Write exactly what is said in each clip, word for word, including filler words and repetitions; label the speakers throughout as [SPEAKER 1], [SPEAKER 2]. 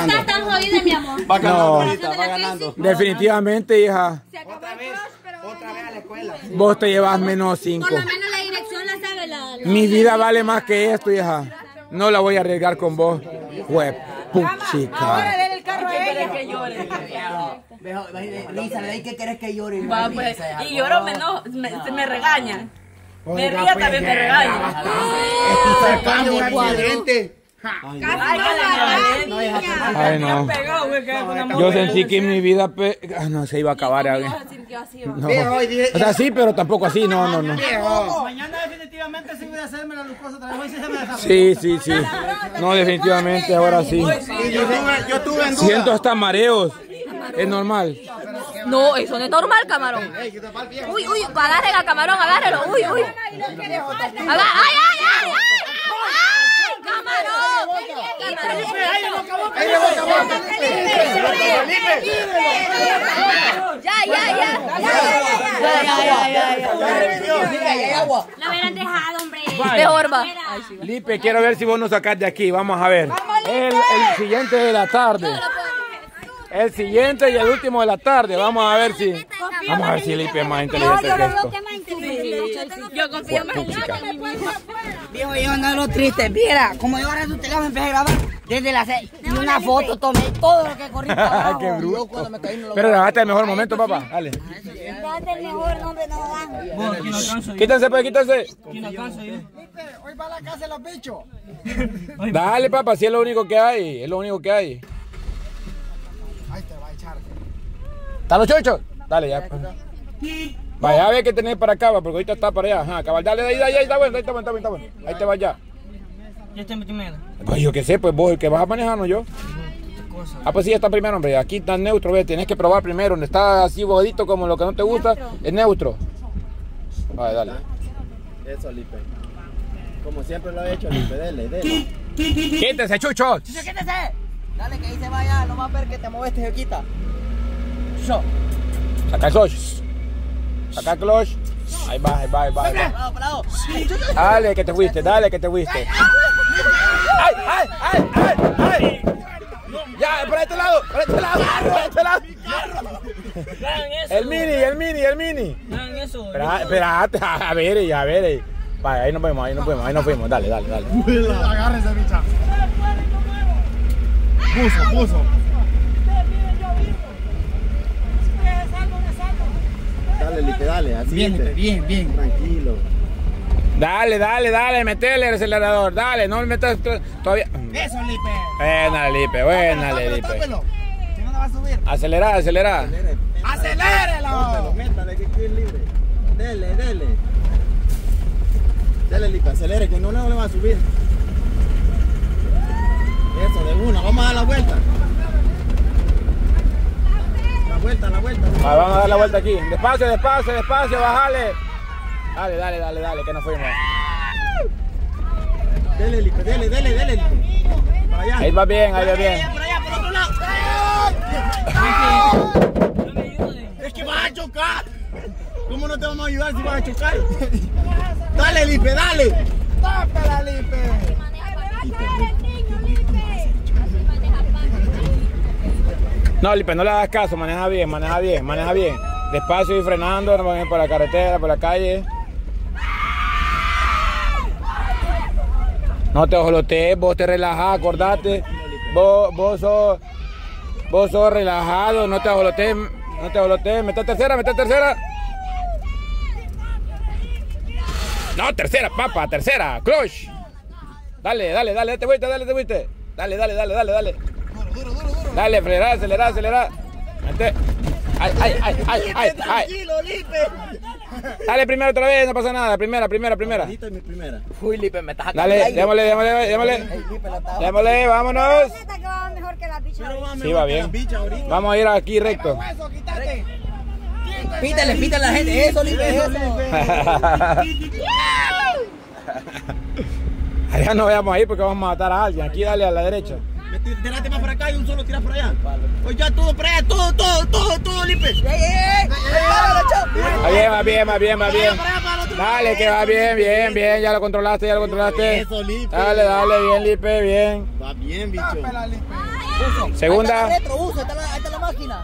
[SPEAKER 1] ganando.
[SPEAKER 2] No estás tan jodida, mi amor.
[SPEAKER 3] Va ganando
[SPEAKER 1] No.
[SPEAKER 3] ahorita, va ganando.
[SPEAKER 1] Definitivamente, hija.
[SPEAKER 3] Otra vez, otra vez a la escuela.
[SPEAKER 1] Vos te llevas menos cinco.
[SPEAKER 2] Por lo menos la dirección la sabe la... la-
[SPEAKER 1] Mi vida vale más que esto, hija. No la voy a arriesgar con vos. Web, puchica.
[SPEAKER 4] el carro a ella.
[SPEAKER 5] Que llore.
[SPEAKER 3] Risa, ¿de qué querés que llore?
[SPEAKER 5] Va, pues, y lloro menos, me, se me regaña. Me ría también me regaña.
[SPEAKER 3] Sacamos un accidente.
[SPEAKER 5] Ay, que la
[SPEAKER 1] Ay, no. Yo sentí que mi vida pe... ah, no se iba a acabar.
[SPEAKER 5] se
[SPEAKER 1] ¿eh?
[SPEAKER 5] sintió así.
[SPEAKER 1] No. O sea, sí, pero tampoco así. No, no, no.
[SPEAKER 4] Mañana definitivamente sí voy a hacerme la glucosa otra vez. Hoy sí se me deja.
[SPEAKER 1] Sí, sí, sí. No, definitivamente, ahora sí.
[SPEAKER 3] Y yo tuve, yo tuve en duda.
[SPEAKER 1] Siento hasta mareos. Es normal.
[SPEAKER 5] No, eso no es normal, camarón. Uy, uy, agarren al camarón, agárrelo. Uy, uy. Aga- ¡Ay, ay, ay! ¡Ay! ¡Ay, camarón! Ya, ya, ya. Ya, ya, ya, ya.
[SPEAKER 2] La hubieran dejado, hombre.
[SPEAKER 5] Mejor va.
[SPEAKER 1] Lipe, quiero ver si vos nos sacás de aquí. Vamos a ver. El, el siguiente de la tarde. El siguiente y el último de la tarde. Vamos a ver si. Vamos a ver si Lipe es más inteligente que esto.
[SPEAKER 5] Yo confío más en
[SPEAKER 1] Puchica.
[SPEAKER 4] Viejo, yo andaba triste. Mira, como yo agarré su teléfono empecé a grabar desde las seis. Y una foto tomé todo lo que corrí para abajo.
[SPEAKER 1] Qué bruto. Pero grabaste el mejor momento, papá. Dale.
[SPEAKER 2] Date el mejor nombre, no dan.
[SPEAKER 1] Quítense, pues, quítense.
[SPEAKER 4] Hoy va a la casa de los bichos.
[SPEAKER 1] Dale, papá, si es lo único que hay. Es lo único que hay.
[SPEAKER 4] Ahí te va a echar.
[SPEAKER 1] ¿Están los chochos? Dale, ya. Vaya a ver qué tenés para acá, va, porque ahorita está para allá. Ajá, cabal, dale, ahí, ahí, ahí, está bueno, ahí está bueno, está bueno, está bueno. Ahí te vas ya.
[SPEAKER 4] Yo estoy primero.
[SPEAKER 1] Pues yo qué sé, pues vos el que vas a manejar, no yo. Ah, pues sí, está primero, hombre. Aquí está neutro, ve, tienes que probar primero. Donde está así bojadito como lo que no te gusta, es neutro. Vale, dale.
[SPEAKER 3] Eso, Lipe. Como siempre lo he hecho, Lipe, dele, dele.
[SPEAKER 1] Quítese, chucho.
[SPEAKER 4] ¡Chucho, quítese! Dale, que ahí se vaya, no va a ver que te mueves, te quita. Yo.
[SPEAKER 1] Saca el clutch. Saca el clutch. Ahí va, ahí va, ahí va. Ahí va.
[SPEAKER 4] Parado, parado.
[SPEAKER 1] Dale que te fuiste, dale que te fuiste. ¡Ay, ay, ay, ay, ay! Ya, por este lado, por este lado, por este lado. El mini, el mini, el mini. Espera, espérate, a ver, a ver. Vaya, ahí nos vemos, ahí nos vemos, ahí nos fuimos. Dale, dale, dale.
[SPEAKER 4] Agárrese, bicha. Puso, puso.
[SPEAKER 3] Dale, Lipe, dale. Así
[SPEAKER 4] Bien, bien, bien.
[SPEAKER 3] Tranquilo.
[SPEAKER 1] Dale, dale, dale, metele el acelerador, dale, no me metas todavía.
[SPEAKER 4] Eso, Lipe.
[SPEAKER 1] Buena, Lipe, buena, Lipe.
[SPEAKER 4] Tópelo. Si no, no va a subir.
[SPEAKER 1] Acelera, acelera.
[SPEAKER 4] ¡Acelérelo!
[SPEAKER 3] Tópelo, métale que aquí es libre. Dele, dele. Dele, Lipe, acelere, que no, no le va a subir. Eso, de una. Vamos a dar la vuelta. La vuelta, la vuelta.
[SPEAKER 1] Ah, vamos a dar la vuelta aquí. Despacio, despacio, despacio, bajale. Dale, dale, dale, dale, que nos fuimos.
[SPEAKER 3] Dele, Lipe, dele, dele, dele, Lipe. Para allá.
[SPEAKER 1] Ahí va bien, ahí va bien.
[SPEAKER 4] Por allá, por otro lado. Es que vas a chocar. ¿Cómo no te vamos a ayudar si vas a chocar?
[SPEAKER 3] Dale, Lipe, dale.
[SPEAKER 4] ¡Tópela, Lipe!
[SPEAKER 1] No, Lipe, no le hagas caso, maneja bien, maneja bien, maneja bien. Despacio y frenando, no vayan por la carretera, por la calle. No te ojolotees, vos te relajás, acordate. Vos, vos sos, vos sos relajado, no te ojolotees, no te ojolotees. Mete tercera, mete tercera. No, tercera, papá, tercera, clutch. Dale, dale, dale, te fuiste, dale, te fuiste. Dale, dale, dale, dale, dale. Dale, acelera, acelera, acelera. Mete. Ay, ay, ay, ay, ay, ay.
[SPEAKER 4] Tranquilo, Lipe.
[SPEAKER 1] Dale primero otra vez, no pasa nada. Primera, primera, primera.
[SPEAKER 3] Esta es mi primera.
[SPEAKER 4] Uy, Lipe, me estás
[SPEAKER 1] Dale, démosle, démosle, démosle. Démosle, vámonos.
[SPEAKER 2] Esta que va mejor que la bicha.
[SPEAKER 1] Sí, va bien. Vamos a ir aquí recto.
[SPEAKER 4] Eso, quítate. Pítale, pítale a la gente. Eso, Lipe, eso.
[SPEAKER 1] Allá no vayamos a ir porque vamos a matar a alguien. Aquí dale a la derecha.
[SPEAKER 3] Tírate más para acá y un solo tiras por allá. Pues ya todo para allá, todo, todo, todo, todo, Lipe.
[SPEAKER 1] Va bien, va bien, va bien, va bien. Dale, que va bien, bien, bien. Ya lo controlaste, ya lo controlaste.
[SPEAKER 3] Eso, Lipe.
[SPEAKER 1] Dale, dale, bien, Lipe, bien.
[SPEAKER 3] Va bien, bicho.
[SPEAKER 4] Tópela, Lipe.
[SPEAKER 1] Segunda.
[SPEAKER 4] Ahí está la retro, usa, ahí está la, ahí está la máquina.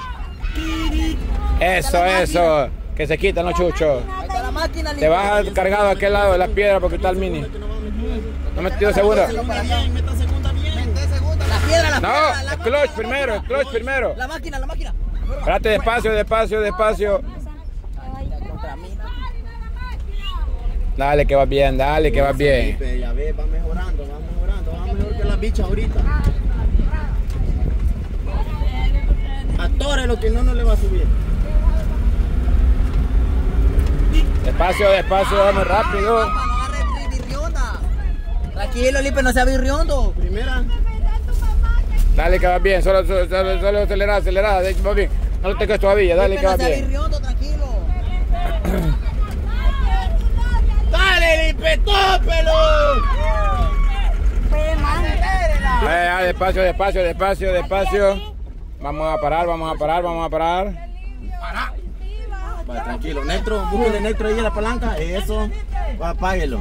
[SPEAKER 1] Eso, eso. Que se quitan los chuchos.
[SPEAKER 4] Ahí está la máquina.
[SPEAKER 1] Te vas cargado a aquel lado de la piedra porque está el mini. No me metido segunda.
[SPEAKER 3] Meta segunda bien.
[SPEAKER 4] Mete segunda. La piedra, la
[SPEAKER 1] No,
[SPEAKER 4] piedra. La
[SPEAKER 1] el clutch primero, el clutch primero.
[SPEAKER 4] La máquina, la máquina.
[SPEAKER 1] Espérate, despacio, despacio, despacio. Dale que vas bien, dale que vas bien.
[SPEAKER 3] Ya ves, va mejorando, va mejorando, va mejor que las bichas ahorita. Atore lo que no, no le va a subir.
[SPEAKER 1] Despacio, despacio, vamos rápido.
[SPEAKER 4] No agarre birrionda. Tranquilo, Lipe, no sea birriondo.
[SPEAKER 3] Primera.
[SPEAKER 1] Dale que vas bien, solo, solo, solo, solo acelera, acelera, vas bien. No lo tengas todavía, dale
[SPEAKER 4] Lipe,
[SPEAKER 1] que
[SPEAKER 4] no
[SPEAKER 1] vas
[SPEAKER 4] sea
[SPEAKER 1] bien.
[SPEAKER 4] birriondo, tranquilo.
[SPEAKER 3] ¡Dale, Lipe, tópelo!
[SPEAKER 1] Eh, ah, despacio, despacio, despacio, despacio. Vamos a parar, vamos a parar, vamos a parar.
[SPEAKER 3] Va, tranquilo. Neutro, búsquele neutro ahí en la palanca. Eso. Va, apáguelo.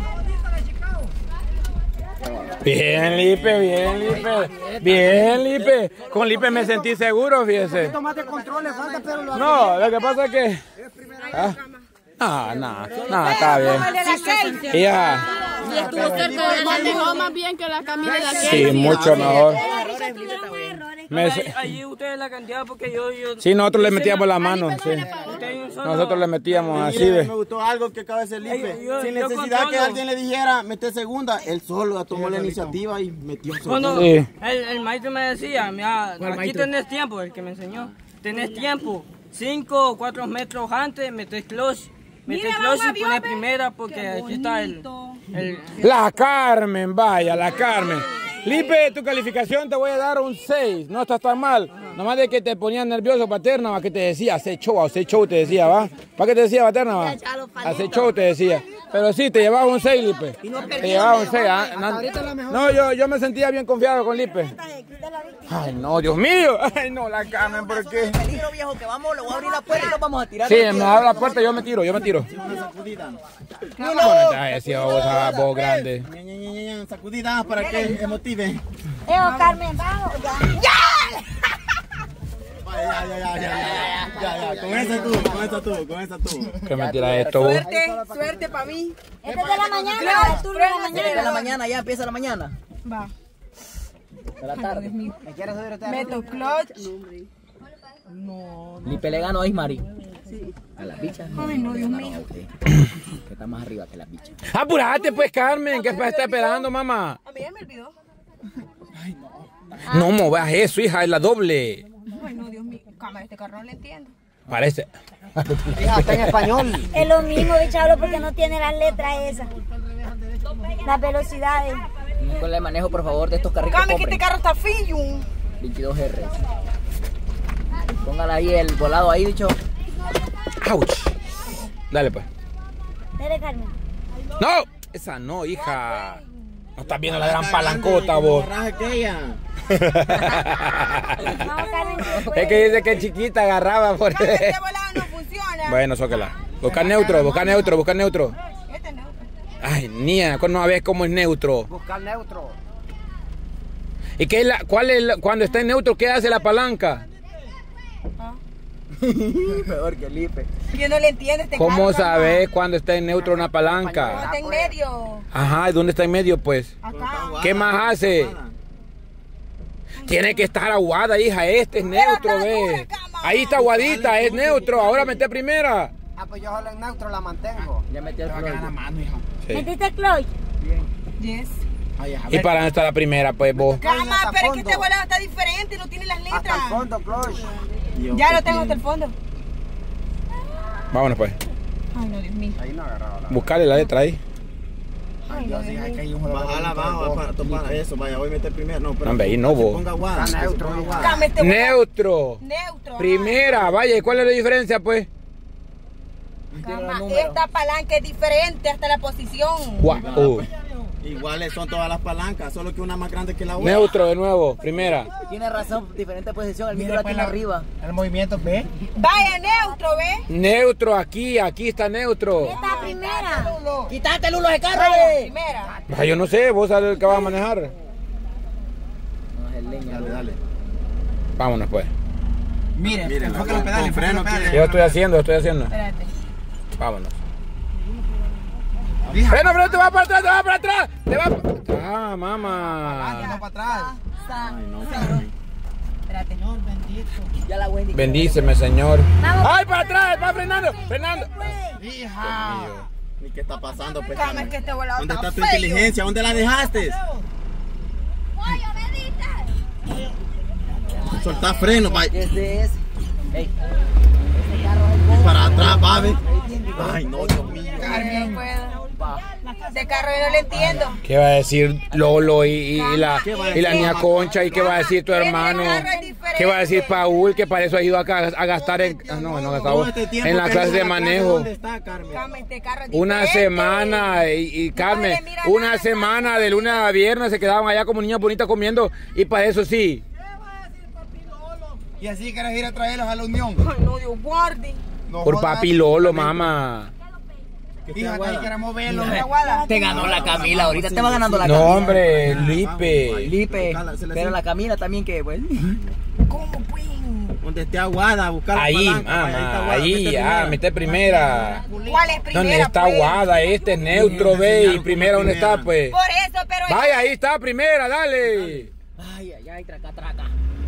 [SPEAKER 1] Bien, Lipe, bien, Lipe. Bien, Lipe. Con Lipe me sentí seguro, fíjese. No, lo que pasa es que... Ah, no, no, no, está bien. Y ya.
[SPEAKER 5] Y estuvo cerca de la mejor más bien que la camina de la
[SPEAKER 1] Sí, mucho mejor. Me-
[SPEAKER 6] Allí ustedes la cantidad porque yo... yo
[SPEAKER 1] Sí, nosotros le metíamos la mano, sí.
[SPEAKER 6] ustedes son-
[SPEAKER 1] Nosotros le metíamos así,
[SPEAKER 3] Mire,
[SPEAKER 1] ve.
[SPEAKER 3] me gustó algo que acaba de hacer Lipe.
[SPEAKER 6] Ay, yo-
[SPEAKER 3] Sin
[SPEAKER 6] yo
[SPEAKER 3] necesidad
[SPEAKER 6] controlo.
[SPEAKER 3] que alguien le dijera, mete segunda, él solo tomó la iniciativa y metió segunda.
[SPEAKER 6] Cuando
[SPEAKER 1] Sí.
[SPEAKER 6] el, el maestro me decía, mira, aquí tenés tiempo, el que me enseñó, tenés tiempo, cinco o cuatro metros antes, metés clutch, metés clutch y pones primera porque aquí está el... el
[SPEAKER 1] La Carmen, vaya, la Carmen. Lipe, tu calificación te voy a dar un seis. No estás tan mal. Nomás de que te ponías nervioso, Paterna, va, que te decía, hace show, hace show, te decía, va. ¿Para qué te decía, Paterna, va? Hace show, te decía. Pero sí, te llevaba un seis, Lipe. Te llevaba un seis. ¿Ah? No, no, yo, yo me sentía bien confiado con Lipe. Ay, no, Dios mío. Ay, no, la Carmen, ¿por qué?
[SPEAKER 4] Peligro, viejo, que vamos, le voy a abrir la puerta y nos vamos a tirar.
[SPEAKER 1] Sí, me abre la puerta, yo me tiro, yo me tiro. Bueno, te decía vos, ah, vos grande.
[SPEAKER 3] Ña, Ña, Ña, Ña, Ña, sacudidas para que emotive.
[SPEAKER 2] Eo, Carmen, vamos. Ya.
[SPEAKER 3] Ya, ya, ya, ya, ya, ya, ya, con esa tú, con esa tú, con esa tú.
[SPEAKER 1] ¿Qué me tira esto, vos?
[SPEAKER 7] Suerte, suerte para mí.
[SPEAKER 2] Este es de la mañana, el turno de la
[SPEAKER 4] De la
[SPEAKER 2] mañana.
[SPEAKER 4] mañana, ya empieza la mañana.
[SPEAKER 7] Va.
[SPEAKER 4] De la tarde.
[SPEAKER 7] Meto clutch.
[SPEAKER 4] Lipe le ganó a Ismari. A las bichas.
[SPEAKER 7] Ay, no, Dios mío.
[SPEAKER 4] Que está más arriba que las bichas.
[SPEAKER 1] Apurate pues, Carmen, que está esperando, mamá.
[SPEAKER 7] A mí ya me olvidó.
[SPEAKER 1] No movas eso, hija, es la doble.
[SPEAKER 7] Ay, no, Dios mío. Cámara, este carro no le entiendo.
[SPEAKER 1] Parece.
[SPEAKER 4] Está en español.
[SPEAKER 2] Es lo mismo, bichablo, porque no tiene las letras esas. Las velocidades.
[SPEAKER 4] Con el manejo, por favor, de estos carritos.
[SPEAKER 7] Cámara, que este
[SPEAKER 4] compren.
[SPEAKER 7] carro está fillo.
[SPEAKER 4] veintidós R. Póngale ahí el volado ahí, dicho.
[SPEAKER 1] Ouch. Dale pues.
[SPEAKER 2] Dale, Carmen.
[SPEAKER 1] No, esa no, hija. No estás viendo la gran palancota, vos.
[SPEAKER 3] Raja aquella.
[SPEAKER 2] Vamos, Carmen.
[SPEAKER 1] Es que dice que es chiquita, agarraba por...
[SPEAKER 7] Cámara, este volado no funciona.
[SPEAKER 1] Bueno, zócala. Busca neutro, busca neutro, busca neutro.
[SPEAKER 7] Este no.
[SPEAKER 1] Ay, niña, no ves cómo es neutro.
[SPEAKER 4] Buscar neutro.
[SPEAKER 1] ¿Y qué es la, cuál es la- cuando está en neutro, qué hace la palanca?
[SPEAKER 4] Peor que Lipe.
[SPEAKER 7] Yo no le entiendo este
[SPEAKER 1] ¿Cómo
[SPEAKER 7] carro.
[SPEAKER 1] sabes cuando está en neutro una
[SPEAKER 7] No,
[SPEAKER 1] palanca?
[SPEAKER 7] está en medio.
[SPEAKER 1] Ajá, ¿dónde está en medio, pues?
[SPEAKER 7] Acá.
[SPEAKER 1] ¿Qué más hace? Tiene que estar aguada, hija. Este es neutro,
[SPEAKER 7] está
[SPEAKER 1] ve.
[SPEAKER 7] dura, cama.
[SPEAKER 1] Ahí está aguadita, es neutro. Ahora mete primera.
[SPEAKER 4] Ah, pues yo solo en neutro la mantengo. Ya metí el flow.
[SPEAKER 1] Sí.
[SPEAKER 2] ¿Metiste clutch?
[SPEAKER 7] Yes.
[SPEAKER 1] ¿Y para dónde está la primera, pues, vos?
[SPEAKER 7] Cama, pero es que este volado está diferente, no tiene las letras.
[SPEAKER 4] Hasta el fondo, clutch.
[SPEAKER 7] Ya lo tengo hasta el fondo.
[SPEAKER 1] Vámonos, pues.
[SPEAKER 7] Ay, no, Dios mío.
[SPEAKER 1] Buscarle la letra ahí.
[SPEAKER 3] Bájala, baja, para topar eso, vaya, voy a meter primero. No, pero
[SPEAKER 1] Hombre, ahí no, vos.
[SPEAKER 3] ponga aguada. que se
[SPEAKER 4] neutro,
[SPEAKER 3] ponga aguada.
[SPEAKER 7] Cama, este volado.
[SPEAKER 1] Neutro.
[SPEAKER 7] Neutro.
[SPEAKER 1] Primera, vaya, ¿y cuál es la diferencia, pues?
[SPEAKER 7] Cama, esta palanca es diferente hasta la posición.
[SPEAKER 1] Guau, uh.
[SPEAKER 3] Iguales son todas las palancas, solo que una más grande que la otra.
[SPEAKER 1] Neutro de nuevo, primera.
[SPEAKER 4] Tiene razón, diferente posición. El mío la tiene arriba.
[SPEAKER 7] Vaya, neutro, ¿ves?
[SPEAKER 1] Neutro aquí, aquí está neutro.
[SPEAKER 2] Esta primera.
[SPEAKER 4] Quítate, Lulo, de carro.
[SPEAKER 7] Primera.
[SPEAKER 1] Ah, yo no sé, vos sabes el que vas a manejar.
[SPEAKER 4] No, es el leña.
[SPEAKER 3] Dale, dale.
[SPEAKER 1] Vámonos pues.
[SPEAKER 3] Miren, miren, enfoque los pedales, freno,
[SPEAKER 1] Yo estoy haciendo, estoy haciendo.
[SPEAKER 5] Espérate.
[SPEAKER 1] Vámonos. Freno, freno, te va para atrás, te va para atrás. Te va para atrás. Ah, mamá.
[SPEAKER 3] No para atrás.
[SPEAKER 7] Ay, no,
[SPEAKER 5] Espérate.
[SPEAKER 7] Señor bendito.
[SPEAKER 4] Ya la Wendy.
[SPEAKER 1] Bendíceme, Señor.
[SPEAKER 2] Vamos.
[SPEAKER 1] ¡Ay, para atrás! ¡Va frenando! ¡Frenando!
[SPEAKER 3] Hija. ¿Y qué está pasando, pues?
[SPEAKER 7] Cama, es que este volado
[SPEAKER 3] ¿Dónde
[SPEAKER 7] está
[SPEAKER 3] está tu
[SPEAKER 7] feo.
[SPEAKER 3] inteligencia? ¿Dónde la dejaste? Soltá freno, pa.
[SPEAKER 4] Este es. Ey.
[SPEAKER 3] Y para atrás, va, ve. Ay, no, Dios mío.
[SPEAKER 7] Carmen, no puedo. De carro yo no le entiendo.
[SPEAKER 1] ¿Qué va a decir Lolo y, y, y la, y la niña Concha? ¿Y qué va a decir tu hermano? ¿Qué va a decir Paul? Que para eso ha ido a, a gastar en, ah, no, no,
[SPEAKER 3] Todo
[SPEAKER 1] gastado,
[SPEAKER 3] este tiempo
[SPEAKER 1] en la
[SPEAKER 3] que
[SPEAKER 1] clase
[SPEAKER 3] no
[SPEAKER 1] de
[SPEAKER 3] la clase,
[SPEAKER 1] manejo.
[SPEAKER 3] ¿dónde está, Carmen?
[SPEAKER 7] Carmen, este carro es
[SPEAKER 1] Una
[SPEAKER 7] diferente.
[SPEAKER 1] semana y, y Carmen,
[SPEAKER 7] No le mira
[SPEAKER 1] una
[SPEAKER 7] nada,
[SPEAKER 1] semana de lunes a viernes se quedaban allá como niñas bonitas comiendo y para eso sí.
[SPEAKER 3] Y así quieres ir a traerlos a la unión.
[SPEAKER 7] Ay, no, Dios guarde.
[SPEAKER 3] No
[SPEAKER 1] Por
[SPEAKER 3] jodas.
[SPEAKER 1] papi Lolo, mamá.
[SPEAKER 3] Hija, que ahí queremos verlo.
[SPEAKER 7] La guada.
[SPEAKER 4] Te ganó la Camila, ahorita te va ganando la
[SPEAKER 1] No,
[SPEAKER 4] Camila.
[SPEAKER 1] hombre, Lipe.
[SPEAKER 4] Lipe, pero la Camila también que, pues.
[SPEAKER 7] ¿Cómo, pues?
[SPEAKER 3] Donde esté Aguada, buscar la
[SPEAKER 1] Ahí,
[SPEAKER 3] palanca, vaya, ahí está
[SPEAKER 1] mamá,
[SPEAKER 3] Aguada,
[SPEAKER 1] ahí,
[SPEAKER 3] mete
[SPEAKER 1] ah,
[SPEAKER 3] primera.
[SPEAKER 1] mete primera.
[SPEAKER 7] ¿Cuál es primera?
[SPEAKER 1] ¿Dónde está
[SPEAKER 7] pues?
[SPEAKER 1] Aguada? Este es neutro, ve, y primera, ¿dónde está, pues?
[SPEAKER 7] Por eso, pero...
[SPEAKER 1] Vaya, ahí está, primera, dale.
[SPEAKER 4] Ay, ay, ay, traca, traca.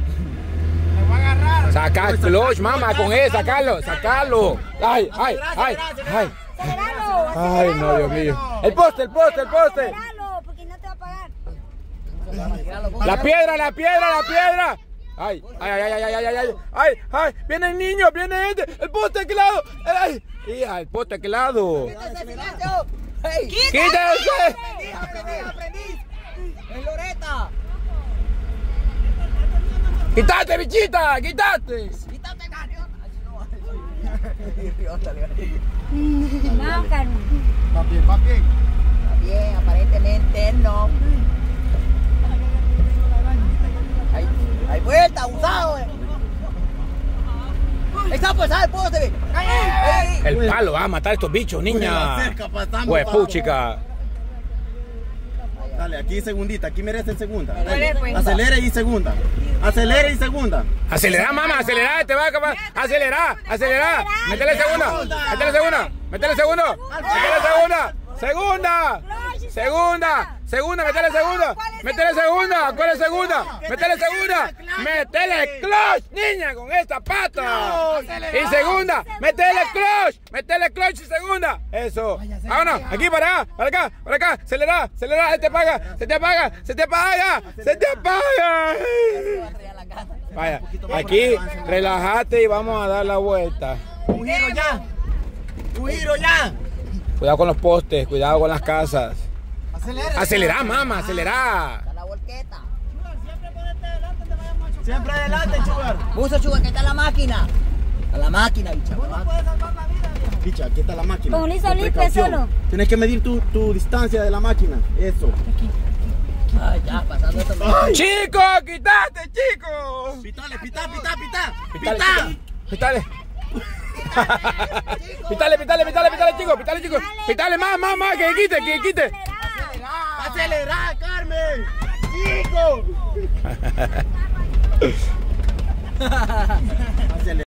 [SPEAKER 1] Saca el clutch, mamá, con él, sacalo, sacalo. Ay, ay, ay, ay.
[SPEAKER 2] Aceleralo,
[SPEAKER 1] Ay, no, Dios mío. El poste, el poste, el poste.
[SPEAKER 2] aceleralo, porque no te va a pagar.
[SPEAKER 1] La piedra, la piedra, la piedra. Ay, ay, ay, ay, ay, ay, ay, ay, ay, ay, viene el niño, viene este, el poste a aquel lado. Ay, hija, el poste a aquel lado. ¡Quítese!
[SPEAKER 4] ¡Es Loreta!
[SPEAKER 1] ¡Quítate, bichita! ¡Quítate!
[SPEAKER 4] ¡Quítate, Cariota!
[SPEAKER 2] No, Carmen.
[SPEAKER 3] Va bien, va bien.
[SPEAKER 4] Está bien, aparentemente no. Hay, hay vuelta, usado, eh. Ahí está, pues, ¿sabes? Poste, ve.
[SPEAKER 1] El palo va a matar a estos bichos, niña. Pues puchica.
[SPEAKER 3] Dale, aquí segundita, aquí merece segunda.
[SPEAKER 7] Dale, pues.
[SPEAKER 3] Acelere y segunda. Acelere y segunda.
[SPEAKER 1] Acelera, mamá, acelera, te va a acabar. Acelera, acelera. Métele segunda, métele segunda, métele segunda, métele segunda, segunda, segunda, segunda, métele segunda, métele segunda, ¿cuál es segunda? Métele segunda, métele clutch, niña, con esta pata. Y segunda, métele clutch, métele clutch y segunda. Eso. Vámonos, aquí para acá, para acá, para acá. Acelera, acelera, se te apaga, se te apaga, se te apaga, se te apaga. Vaya, aquí relájate y vamos a dar la vuelta.
[SPEAKER 3] Un giro ya. Un giro ya.
[SPEAKER 1] Cuidado con los postes, cuidado con las casas.
[SPEAKER 3] Acelera.
[SPEAKER 1] Acelera, mamá, acelera.
[SPEAKER 4] Está la volqueta.
[SPEAKER 3] Siempre adelante, Chugar.
[SPEAKER 4] Buzo, chuga, que está la máquina. A la máquina, bicha.
[SPEAKER 3] Picha, aquí está la máquina.
[SPEAKER 2] Con un hizo
[SPEAKER 3] Con
[SPEAKER 2] limpio
[SPEAKER 3] precaución.
[SPEAKER 2] solo.
[SPEAKER 3] Tienes que medir tu, tu distancia de la máquina. Eso.
[SPEAKER 4] Ay, ya, pasando esto.
[SPEAKER 1] ¡Chico, quítate, chico!
[SPEAKER 3] Pitale, pitá, pitá, pitá.
[SPEAKER 1] Pitale, pitale. Pitale, pitale, pitale, pitale, chico, pitale, chico. Pitale más, más, más, que quite, que quite.
[SPEAKER 3] Acelera, Carmen. Chico. Acelera.